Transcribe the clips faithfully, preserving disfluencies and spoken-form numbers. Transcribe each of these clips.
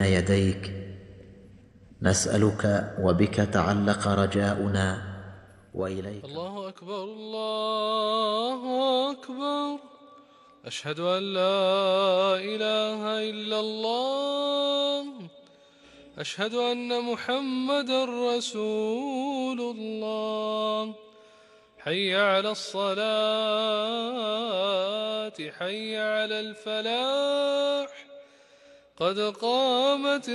يديك نسألك وبك تعلق رجاؤنا وإليك. الله أكبر الله أكبر، أشهد أن لا إله إلا الله، أشهد أن محمدا رسول الله. حي على الصلاة، حي على الفلاح، قد قامت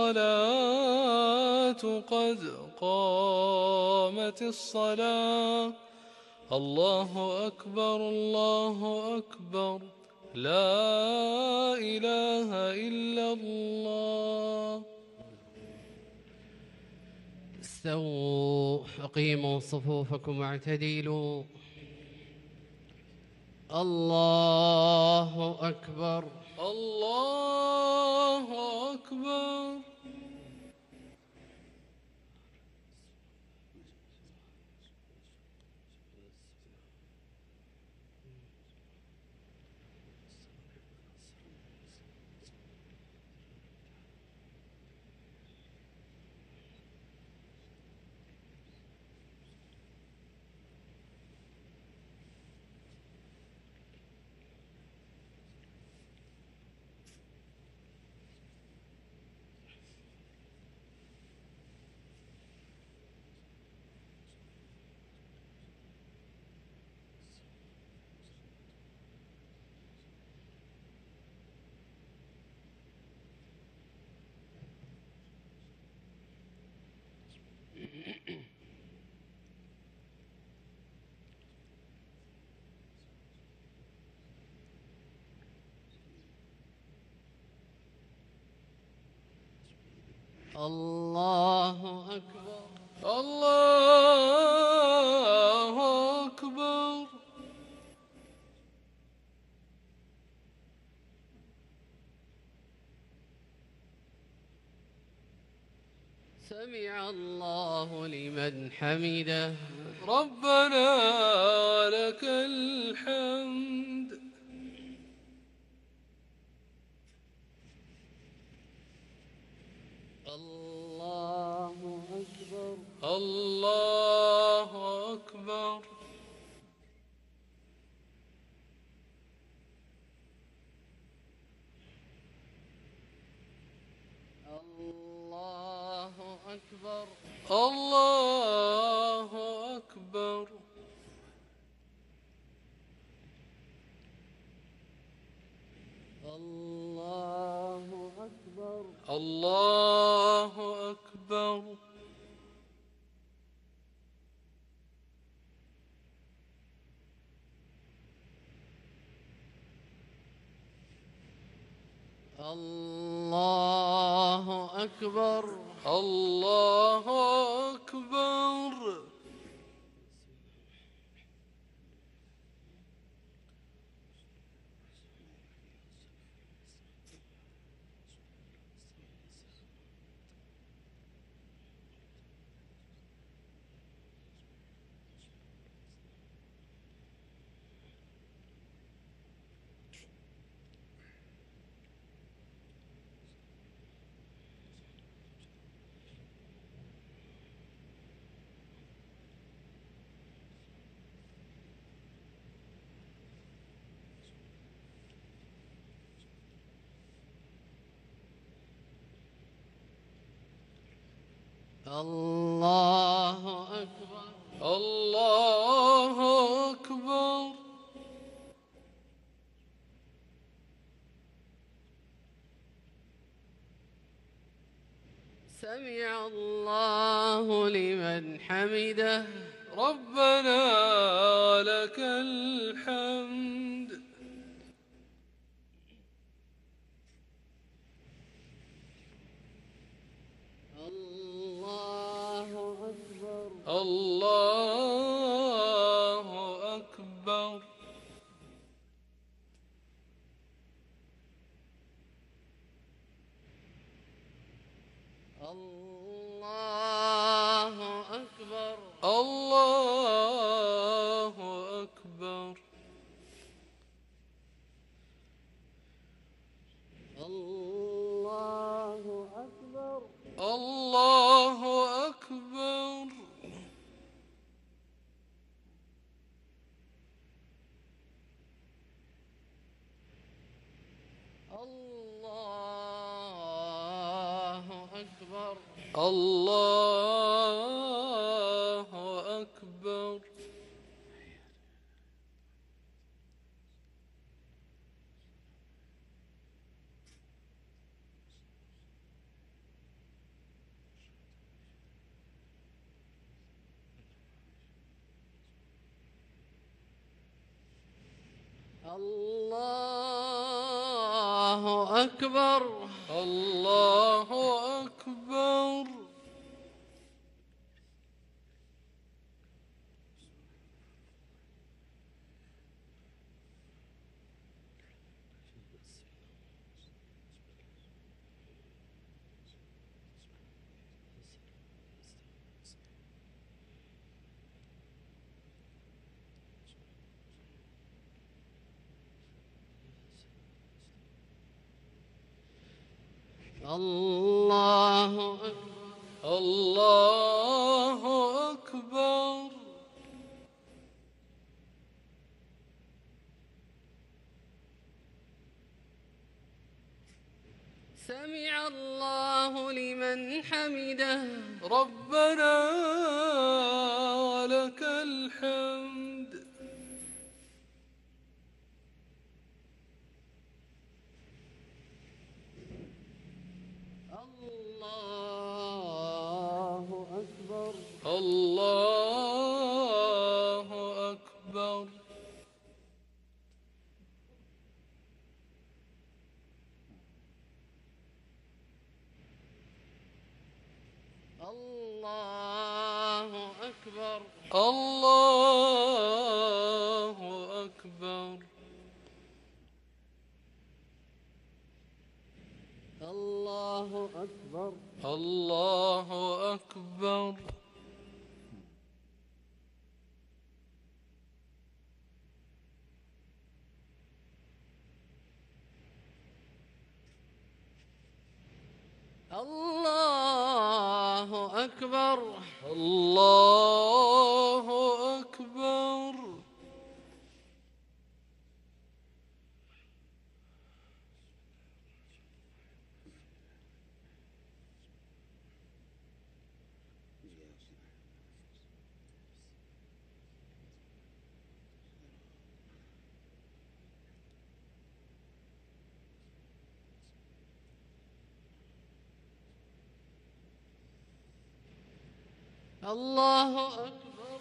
الصلاة، قد قامت الصلاة. الله أكبر الله أكبر، لا إله إلا الله. استووا، أقيموا صفوفكم واعتدلوا. الله أكبر الله أكبر. الله أكبر الله أكبر. سمع الله لمن حمده. ربنا لك الحمد. الله أكبر الله أكبر. الله أكبر الله أكبر. الله أكبر الله أكبر. الله أكبر الله أكبر. الله أكبر الله أكبر. سمع الله لمن حمده. ربنا لك الحمد. الله أكبر الله أكبر. الله أكبر الله أكبر. الله الله أكبر. الله أكبر. الله أكبر. الله أكبر. الله أكبر. سمع الله لمن حمده. ربنا ولك الحمد. الله أكبر. الله أكبر. الله أكبر. الله أكبر. الله أكبر. الله أكبر. الله أكبر. الله أكبر. الله أكبر.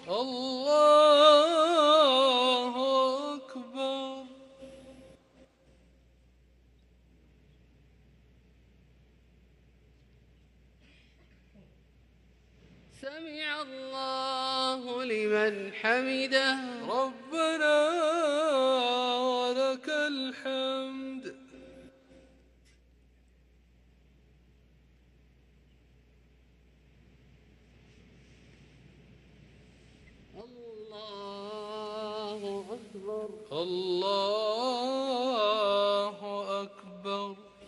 الله أكبر. سمع الله لمن حمده. ربنا ولك الحمد. الله أكبر. الله أكبر.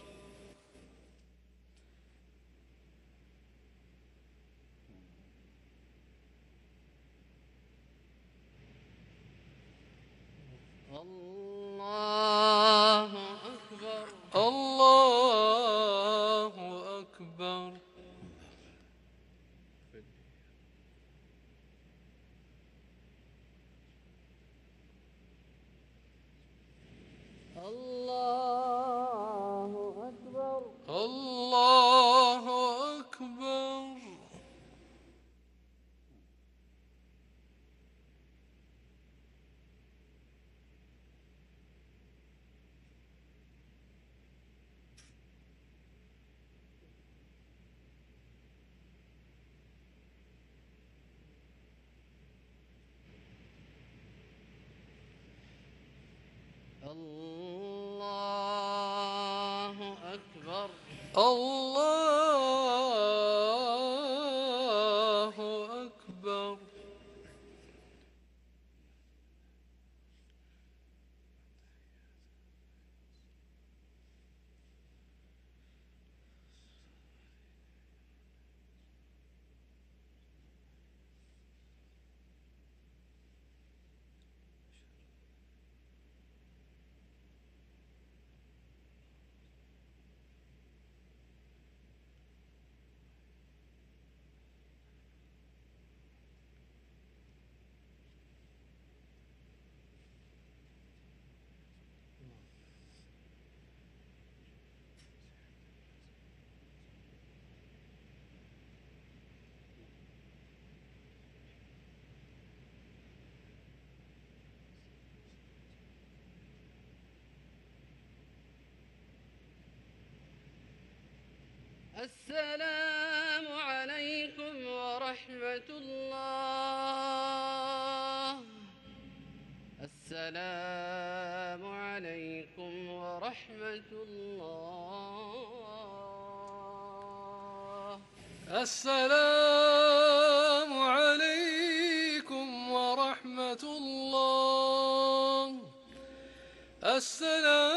الله أكبر. الله أكبر. الله أكبر. الله أكبر. الله أكبر. الله أكبر. السلام عليكم ورحمة الله. السلام عليكم ورحمة الله. السلام عليكم ورحمة الله. السلام